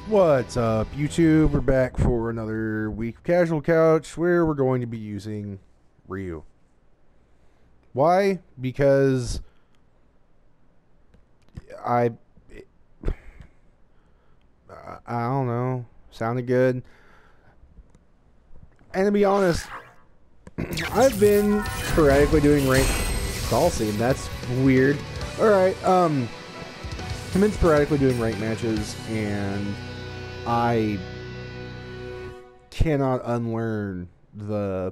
What's up, YouTube? We're back for another week of Casual Couch where we're going to be using Ryu. Why? Because I don't know. Sounded good. And to be honest, I've been sporadically doing ranked Dhalsim. That's weird. Alright, I've been sporadically doing ranked matches, and I cannot unlearn the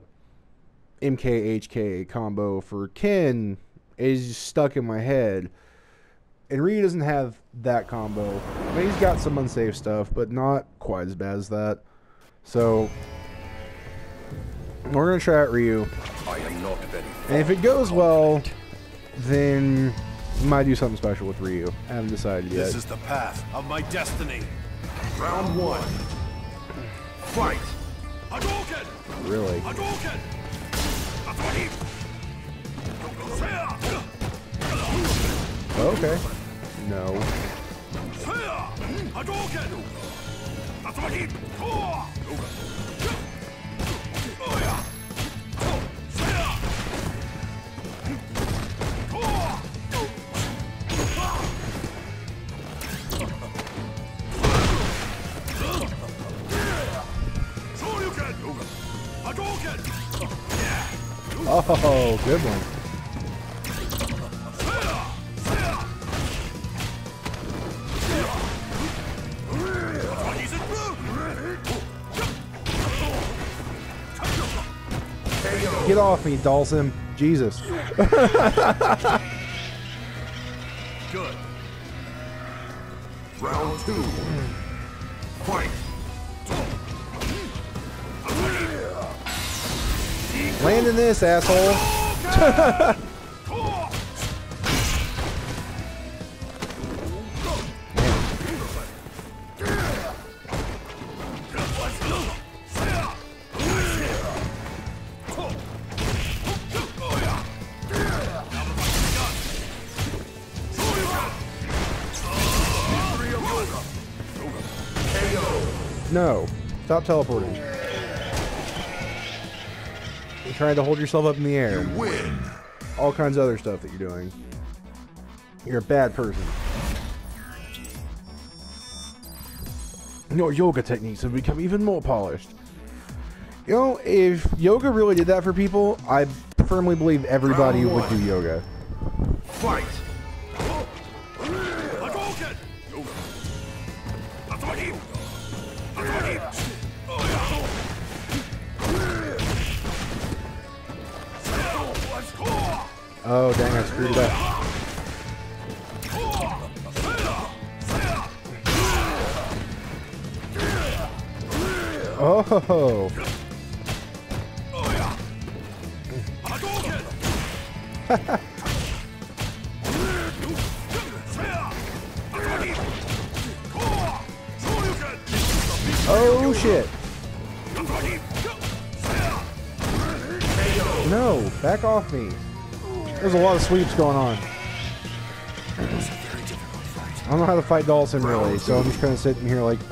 MKHK combo for Ken. Is stuck in my head. And Ryu doesn't have that combo. I mean, he's got some unsafe stuff, but not quite as bad as that. So we're gonna try out Ryu. I am not very And if it goes well, then we might do something special with Ryu. I haven't decided yet. This is the path of my destiny. Round one. Fight. Hadouken! Really? Hadouken! Okay. No. Hadouken! Oh, good one. Get off me, Dhalsim. Jesus. Good. Round two. Fight. Land in this, asshole. No. Stop teleporting. You're trying to hold yourself up in the air. You win. All kinds of other stuff that you're doing. You're a bad person. Your yoga techniques have become even more polished. You know, if yoga really did that for people, I firmly believe everybody would do yoga. Fight. Oh, dang, I screwed it up. Oh. Oh, shit. No, back off me. There's a lot of sweeps going on. I don't know how to fight Dhalsim really, so I'm just kind of sitting here like,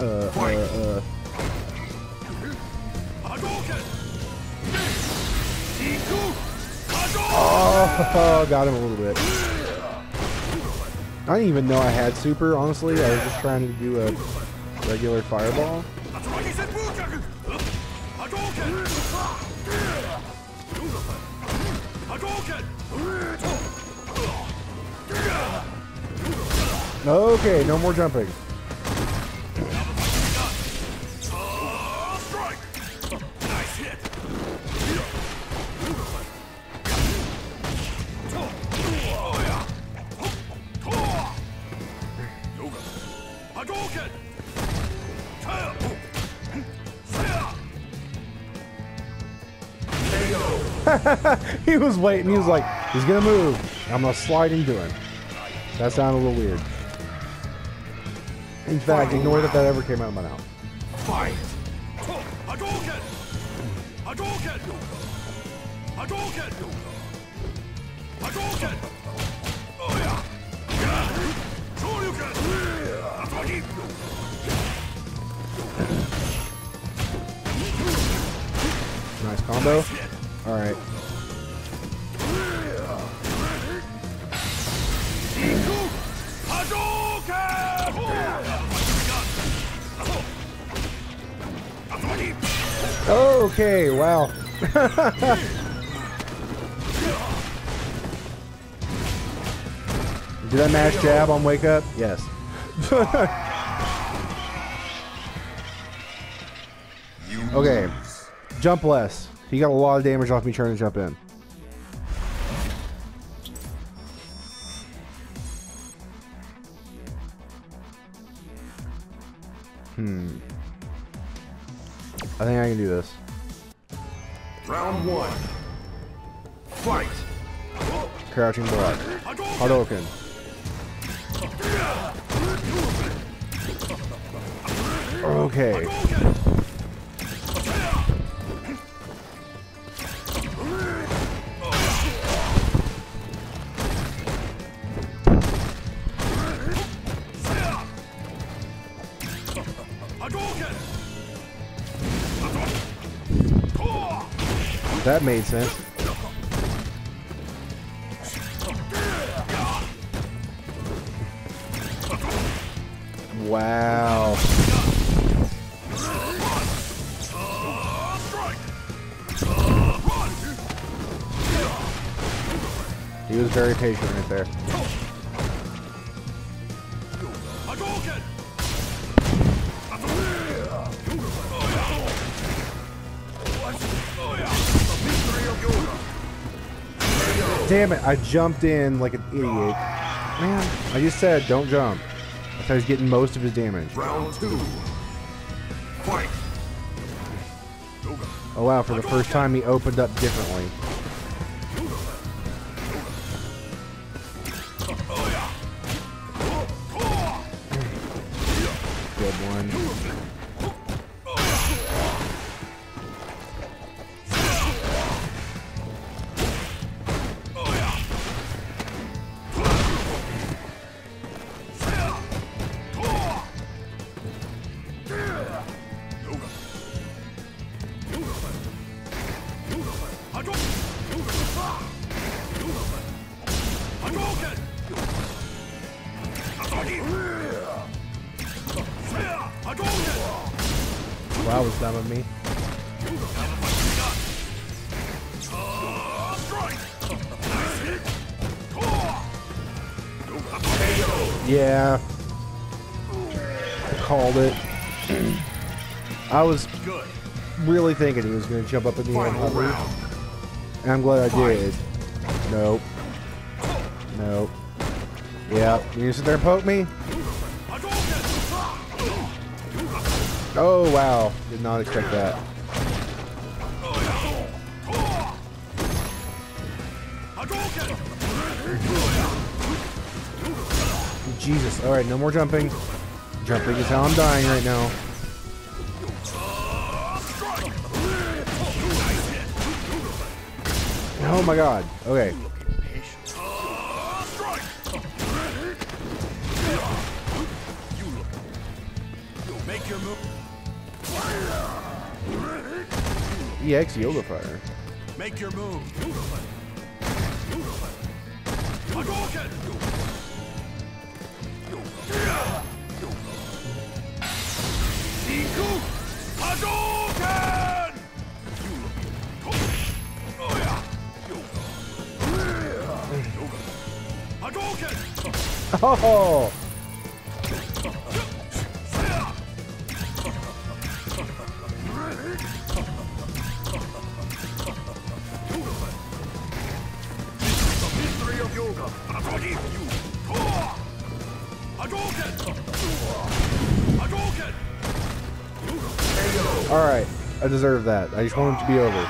Oh, got him a little bit. I didn't even know I had super, honestly. I was just trying to do a regular fireball. Okay, no more jumping. He was waiting. He was like, he's gonna move. I'm gonna slide into him. That sounded a little weird. In fact, ignore that ever came out of my mouth. Fight. Hadouken! Hadouken! Hadouken! Hadouken! Oh yeah! Shoryuken! Combo? Alright. Okay, wow. Did I mash jab on wake up? Yes. Okay. Jump less. He got a lot of damage off me trying to jump in. I think I can do this. Round 1. Fight. Crouching block. Hadouken. Okay. That made sense. Wow. He was very patient right there. Damn it, I jumped in like an idiot. Man, I just said don't jump. I thought he was getting most of his damage. Round 2. Fight. Oh wow, for the first time he opened up differently. Good one. Wow, that was dumb of me. Yeah. Called it. I was really thinking he was going to jump up in the air and hold me. And I'm glad I did. Nope. Nope. Yeah. You gonna sit there and poke me? Oh, wow. Did not expect that. Jesus. Alright, no more jumping. Jumping is how I'm dying right now. Oh my god. Okay. Make your move. EX Yoga Fire. Make your move. Oh! Alright, I deserve that. I just want it to be over.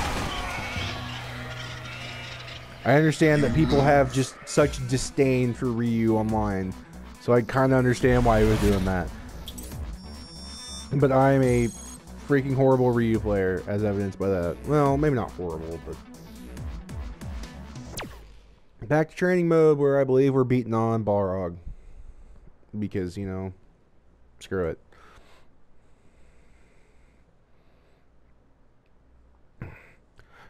I understand that people have just such disdain for Ryu online, so I kind of understand why he was doing that. But I'm a freaking horrible Ryu player, as evidenced by that. Well, maybe not horrible, but... Back to training mode, where I believe we're beating on Balrog. Because, you know, screw it.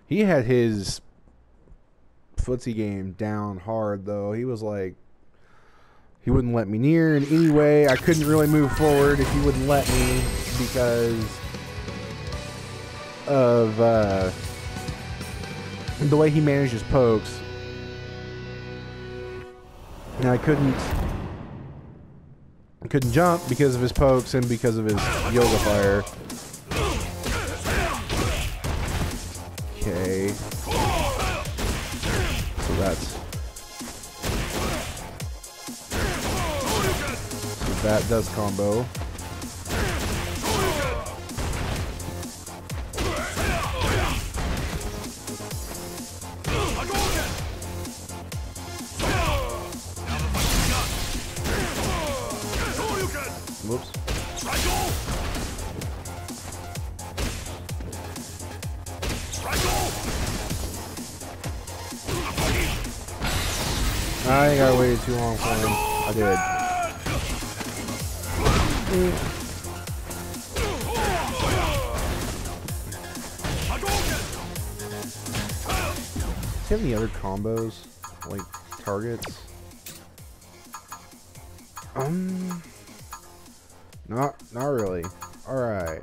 He had his footsie game down hard, though. He was like, he wouldn't let me near in any way. I couldn't really move forward if he wouldn't let me because of the way he managed his pokes. And I couldn't jump because of his pokes and because of his yoga fire. Okay. So that does combo. Whoops. I think I waited too long for him. I did. Does he have any other combos? Like targets? Not really. Alright.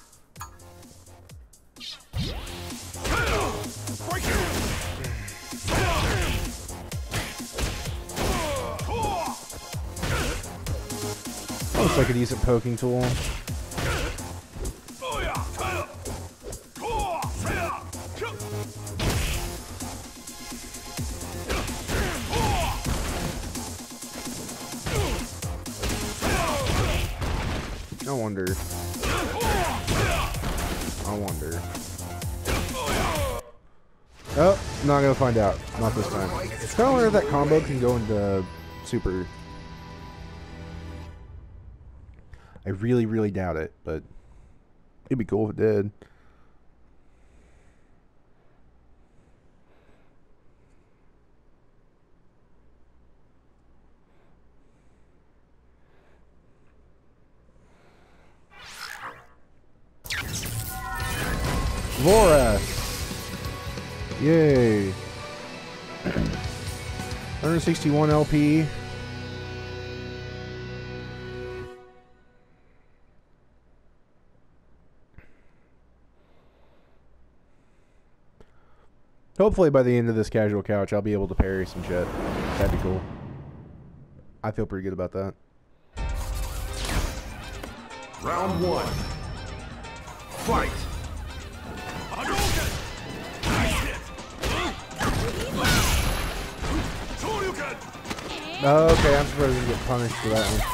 Looks like a decent poking tool. I wonder. Oh, not gonna find out. Not this time. It's kind of wonder if that combo can go into super. I really, really doubt it, but it'd be cool if it did. Laura! Yay! 161 LP. Hopefully by the end of this casual couch, I'll be able to parry some shit. That'd be cool. I feel pretty good about that. Round one. Fight! Okay, I'm supposed to get punished for that one.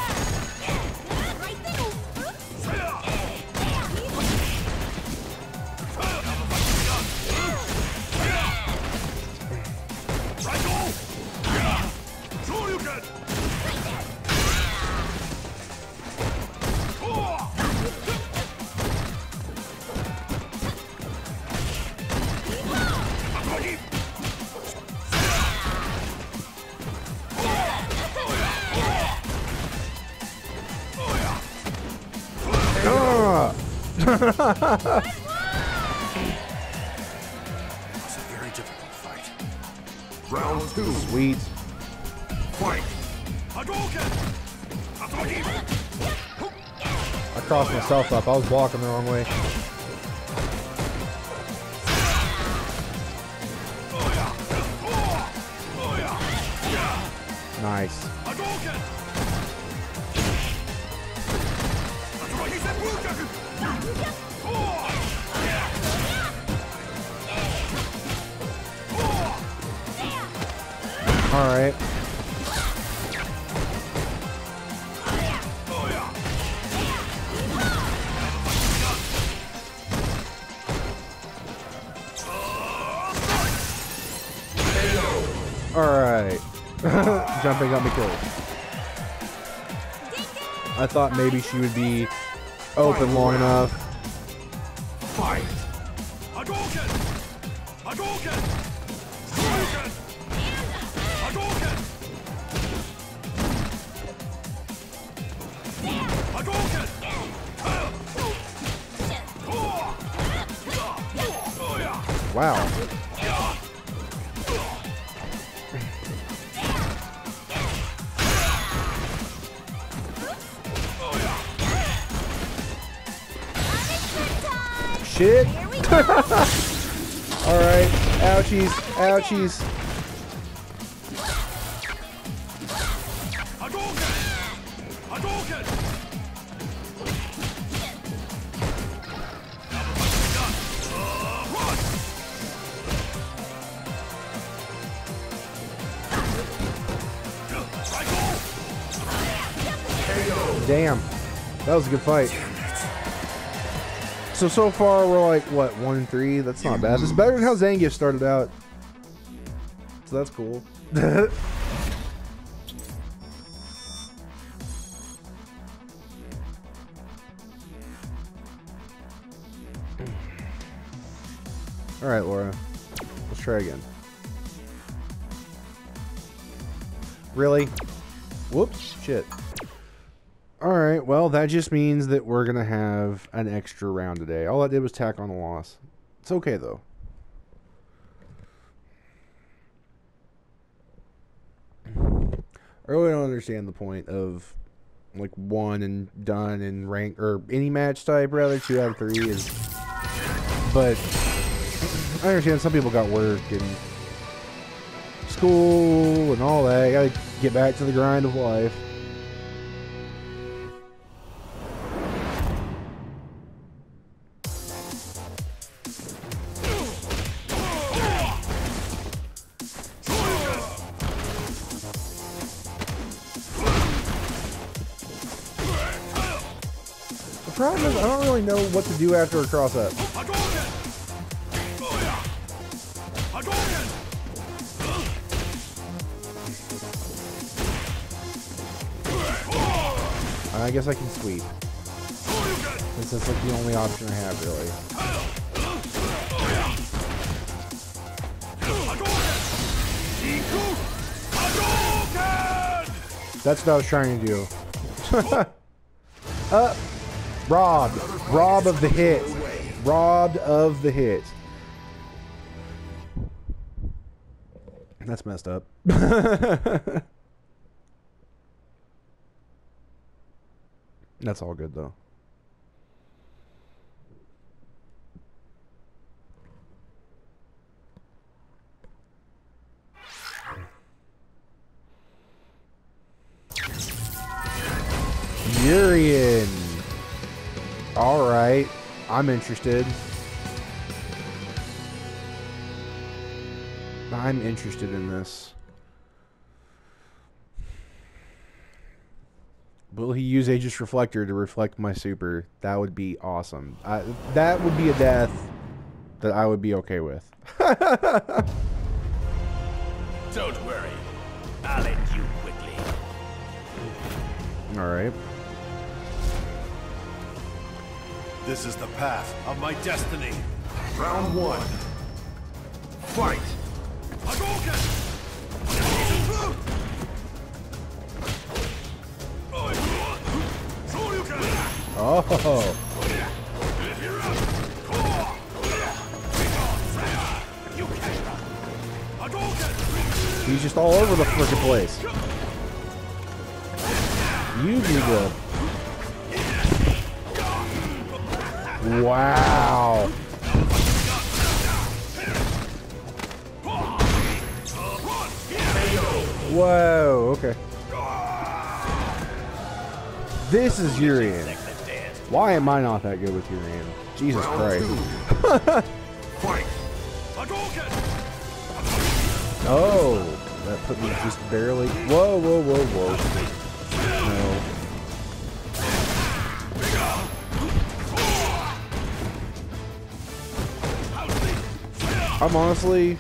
It's a very difficult fight. Round two. Sweet. Fight. I crossed myself up. I was walking the wrong way. Nice. All right. All right. Jumping got me killed. I thought maybe she would be open long enough. Fight. Hadouken! Hadouken! Hadouken! Hadouken! Hadouken! Wow. Shit. Alright. Ouchies. Ouchies. Damn. That was a good fight. So far we're like, what, 1-3? That's not bad. It's better than how Zangief started out. So that's cool. Alright, Laura. Let's try again. Really? Whoops. Shit. Alright, well, that just means that we're going to have an extra round today. All I did was tack on a loss. It's okay, though. I really don't understand the point of, like, 1 and done in rank, or any match type, rather. 2 out of 3 is... But, I understand some people got work and school and all that. You gotta get back to the grind of life. The problem is I don't really know what to do after a cross up. I guess I can sweep. Since that's like the only option I have, really. That's what I was trying to do. Robbed. Robbed of the hit. Robbed of the hit. That's messed up. That's all good, though. Urien. All right. I'm interested. I'm interested in this. Will he use Aegis Reflector to reflect my super? That would be awesome. That would be a death that I would be okay with. Don't worry. I'll end you quickly. Alright. This is the path of my destiny. Round 1. Fight! Hadouken! Oh. He's just all over the frickin' place. You need to... Wow. Whoa, okay. This is Urien. Why am I not that good with Urien? Jesus Christ. Oh, that put me just barely. Whoa, whoa, whoa, whoa. No. I'm honestly...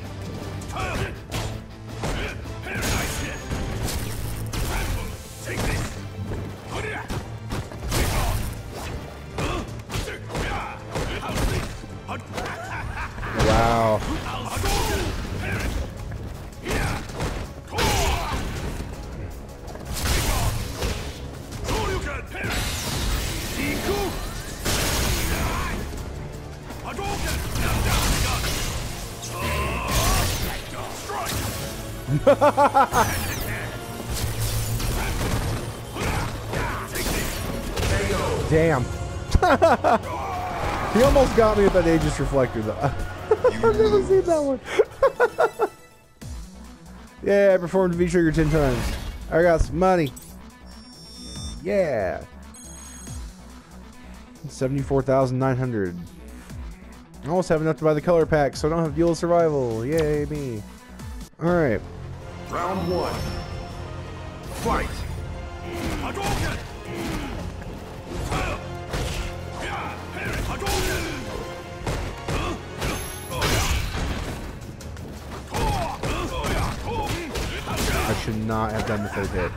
Wow. Damn. He almost got me with that Aegis Reflector, though. I've never seen that one. Yeah, I performed V-Trigger 10 times. I got some money. Yeah. 74,900. I almost have enough to buy the color pack, so I don't have Duel Survival. Yay, me. Alright. Round 1. Fight! Hadouken! I should not have done the third hit.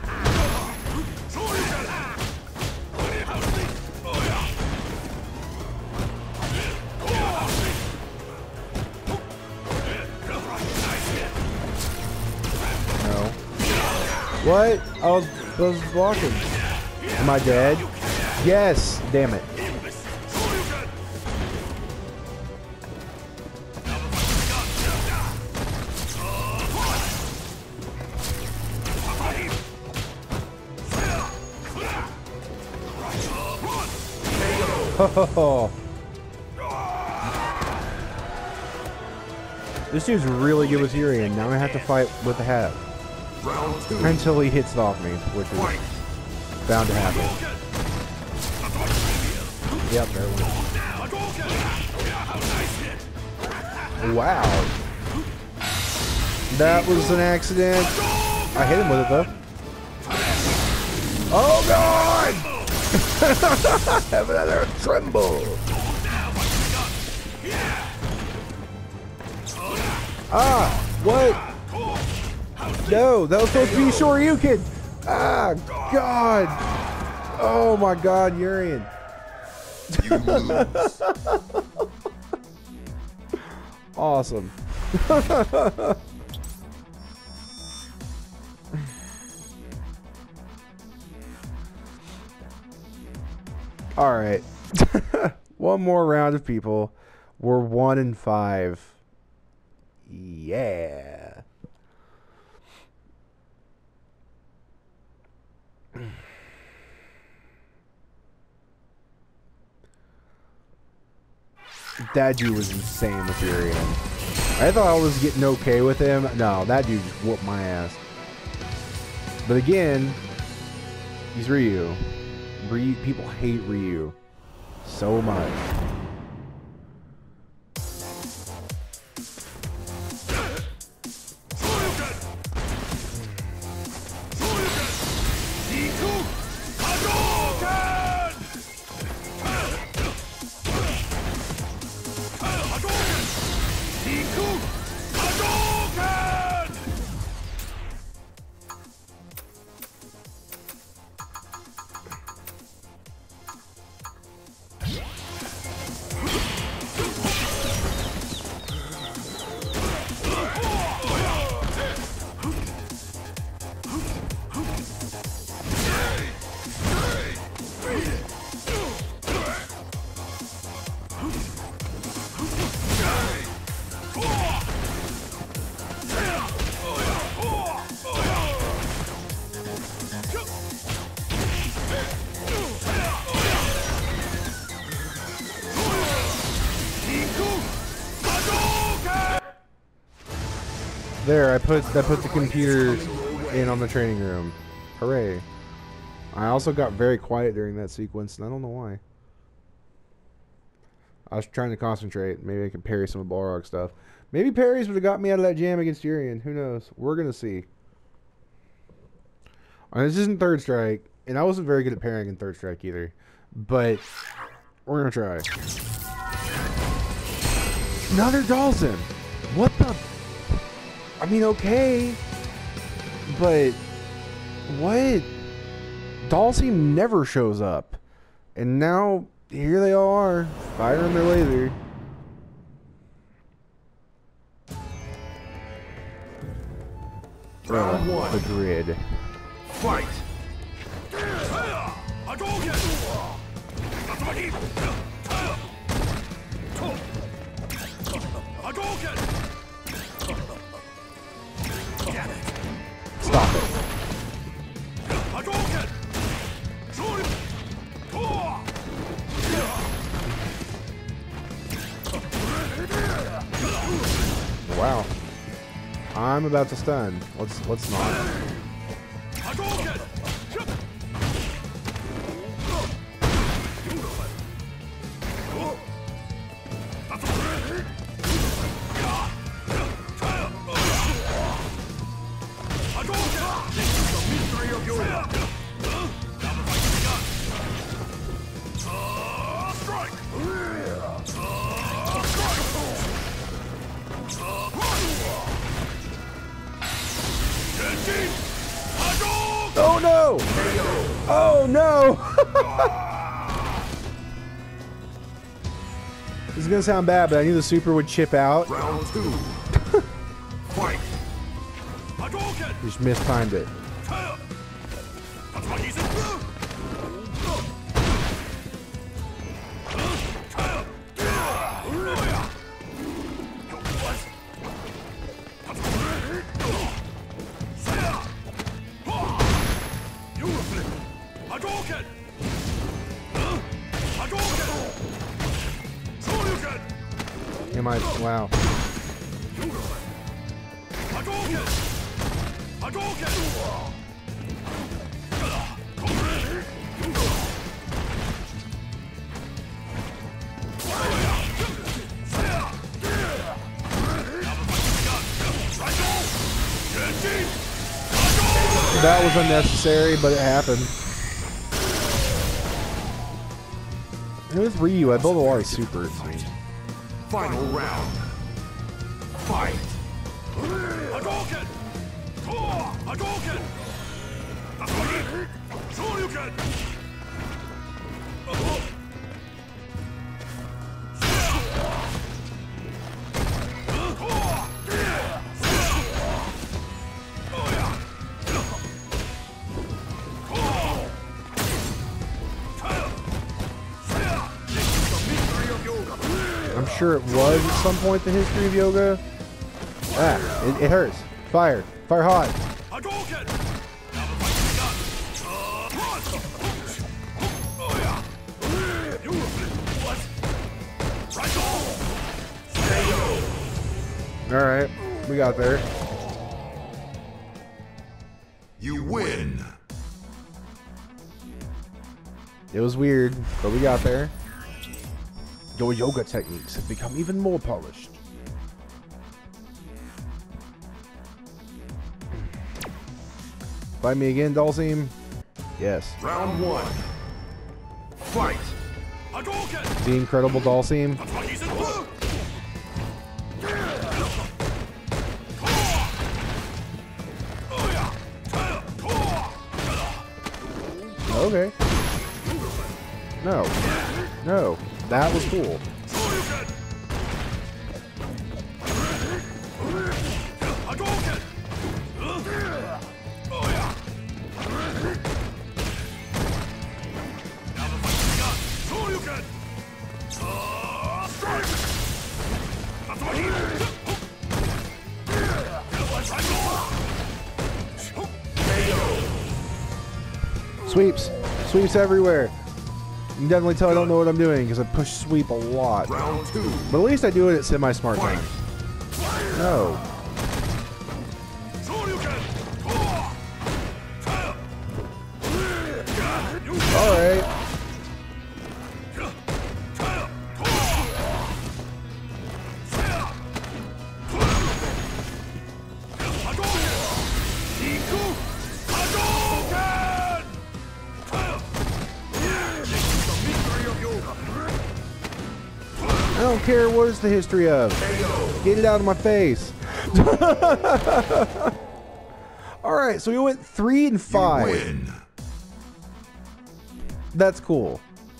No. What? I was blocking. Am I dead? Yes! Damn it. Oh. This dude's really good with Urian. Now I have to fight with the hat. Round 2. Until he hits it off me, which is bound to happen. Yep, there we go. Wow. That was an accident. I hit him with it though. Oh god! Have another tremble. Ah, what? No, that was supposed to be Shoryuken. Ah, God. Oh my God, Urian. Awesome. All right. One more round of people. We're 1-5. Yeah. That dude was insane with Urian. I thought I was getting okay with him. No, that dude just whooped my ass. But again, he's Ryu. People hate Ryu so much. There, I put the computer in on the training room. Hooray. I also got very quiet during that sequence, and I don't know why. I was trying to concentrate. Maybe I could parry some of Balrog stuff. Maybe parries would have got me out of that jam against Urian. Who knows? We're going to see. This isn't Third Strike, and I wasn't very good at parrying in Third Strike either. But we're going to try. Another Dhalsim! What the... I mean, okay, but what? Dhalsim never shows up, and now here they all are, firing their laser. Round 1. The grid. Fight! Get it. wow. I'm about to stun. Let's not. Hadouken! Oh no! Oh no! This is gonna sound bad, but I knew the super would chip out. Round 2. Fight! Hadouken! Just mistimed it. Am I? Wow. That was unnecessary, but it happened. It was Ryu. I built a lot of super. Final round. Fight! Hadouken! Hadouken! Shoryuken! I'm sure it was at some point the history of yoga. Ah, it hurts. Fire. Fire hot. Alright, we got there. You win. It was weird, but we got there. Your yoga techniques have become even more polished. Find me again, Dhalsim? Yes. Round 1. Fight! The incredible Dhalsim. Okay. No. No. That was cool. Sweeps. Sweeps everywhere. You can definitely tell I don't know what I'm doing because I push sweep a lot. Round 2. But at least I do it at semi-smart time. No. Alright. I don't care what it's the history of. Get it out of my face. Alright, so we went 3 and 5. You win. That's cool.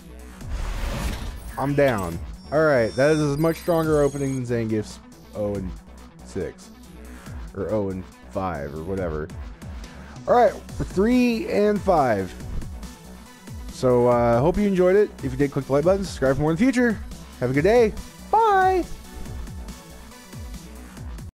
I'm down. Alright, that is a much stronger opening than Zangief's 0 and 6. Or 0 and 5 or whatever. Alright, we're 3 and 5. So hope you enjoyed it. If you did, click the like button, subscribe for more in the future. Have a good day.